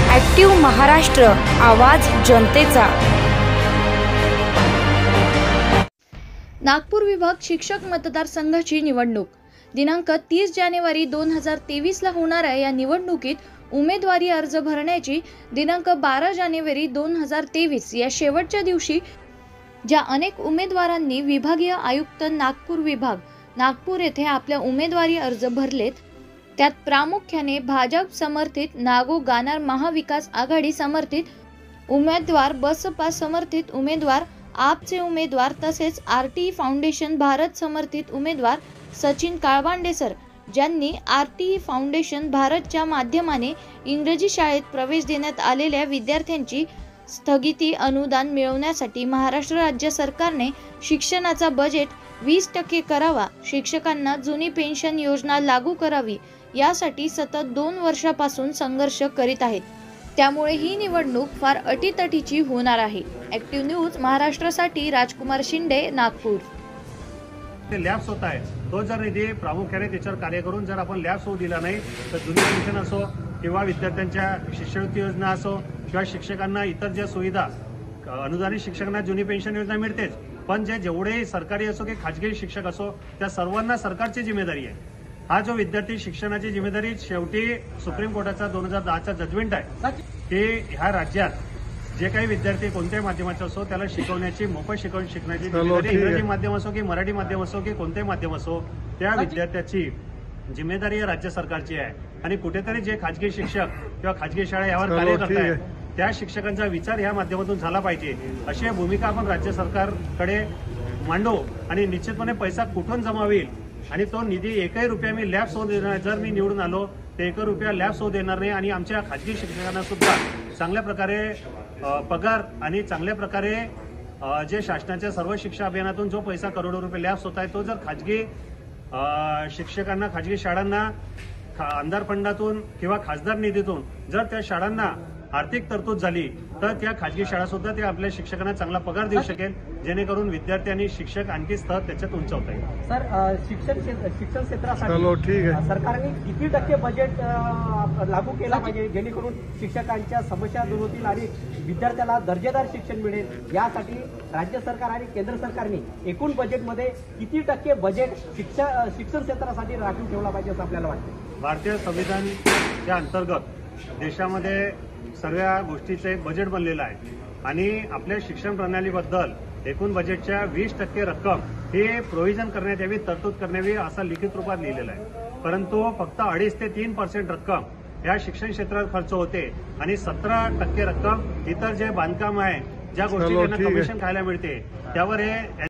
Active Maharashtra, आवाज जनतेचा। नागपूर विभाग शिक्षक मतदारसंघाची निवडणूक दिनांक 30 जानेवारी 2023 ला होणाऱ्या या निवडणुकीत उमेदवारी अर्ज भरण्याची दिनांक 12 जानेवारी 2023 या शेवटच्या दिवशी ज्या अनेक उमेदवारांनी विभागीय आयुक्त नागपूर विभाग नागपूर येथे आपल्या उमेदवारी अर्ज भरलेत, त्यात प्रामुख्याने भाजप समर्थित नागो गानार महाविकास आघाडी समर्थित उमेदवार, बसपा समर्थित उमेदवार, आपचे उमेदवार तसेच आरटीई फाउंडेशन भारत समर्थित उमेदवार सचिन काळबांडे सर, ज्यांनी आरटीई फाउंडेशन भारतच्या माध्यमाने इंग्रजी शाळेत प्रवेश देण्यात आलेल्या विद्यार्थ्यांची स्थगिती अनुदान मिळवण्यासाठी महाराष्ट्र राज्य सरकारने शिक्षणाचा बजेट 20% करावा, शिक्षकांना जुनी पेन्शन योजना लागू करावी यासाठी सतत 2 वर्षापासून संघर्ष करीत आहेत। त्यामुळे ही निवडणूक फार अटीतटीची होणार आहे। ॲक्टिव्ह न्यूज महाराष्ट्रासाठी राजकुमार शिंदे, नागपूर। लॅब्स होत आहे तो जर निधी प्रामुख्याने त्याच्यावर कार्य करून जर आपण लॅब्स होऊ दिला नाही तर जुनी पेन्शन असो किंवा विद्यार्थ्यांच्या शिष्यवृत्ती योजना असो किंवा शिक्षकांना इतर ज्या सुविधा अनुदानित शिक्षकांना जुनी पेन्शन योजना मिळतेच, पण जेवढे सरकारी असो की खाजगी शिक्षक असो त्या सर्वांना सरकारची जिम्मेदारी आहे। हा जो विद्यार्थी शिक्षणाची जिम्मेदारी शेवटी सुप्रीम कोर्टाचा 2010चा जजमेंट आहे की ह्या राज्यात जे काही विद्यार्थी कोणत्याही माध्यमाचा असो त्याला शिकवण्याची मोफत शिकण्याची जिम्मेदारी इंग्रजी माध्यम असो की मराठी माध्यम असो की कोणतेही माध्यम असो त्या विद्यार्थ्याची जिम्मेदारी राज्य सरकारची आहे। आणि कुठेतरी जे खाजगी शिक्षक किंवा खाजगी शाळा यावर कार्य करतायत त्या शिक्षकांचा विचार या माध्यमातून झाला पाहिजे अशी भूमिका आपण राज्य सरकारकडे मांडू आणि निश्चितपणे पैसा कुठून जमा होईल आणि तो निधी 1 रुपया मी लॅब्स होऊ देणार, जर मी निवडून आलो तर 1 रुपया लॅब्स होऊ देणार नाही आणि आमच्या खाजगी शिक्षकांना सुद्धा चांगल्या प्रकारे पगार आणि चांगल्या प्रकारे जे शासनाच्या सर्व शिक्षा अभियानातून जो पैसा करोडो रुपये लॅब्स होत आहे तो जर खाजगी शिक्षकांना खाजगी शाळांना आमदार फंडातून किंवा खासदार निधीतून जर त्या शाळांना आर्थिक तरतूद झाली तर त्या खाजगी शाळा सुद्धा ते आपल्या शिक्षकांना चांगला पगार देऊ शकेल, जेणेकरून विद्यार्थी आणि शिक्षक आणखी स्तर त्याच्यात उंचावता येईल। सर, शिक्षण क्षेत्रासाठी सरकारने किती टक्के बजेट लागू केला पाहिजे जेणेकरून शिक्षकांच्या समस्या दूर होतील आणि विद्यार्थ्याला दर्जेदार शिक्षण मिळेल, यासाठी राज्य सरकार आणि केंद्र सरकारने एकूण बजेटमध्ये किती टक्के बजेट शिक्षण क्षेत्रासाठी राखून ठेवला पाहिजे असं आपल्याला वाटतं? भारतीय संविधानाच्या अंतर्गत देशामध्ये सर्व गोष्टीचं एक बजेट बनलेलं आहे आणि आपल्या शिक्षण प्रणालीबद्दल एकूण बजेटच्या 20% रक्कम हे प्रोव्हिजन करण्यात यावी, तरतूद करण्यात यावी असं लिखित रूपात लिहिलेलं आहे। परंतु फक्त 2.5 ते 3% रक्कम या शिक्षण क्षेत्रात खर्च होते आणि 17% रक्कम इतर जे बांधकाम आहे, ज्या गोष्टी त्यांना कमिशन खायला मिळते त्यावर हे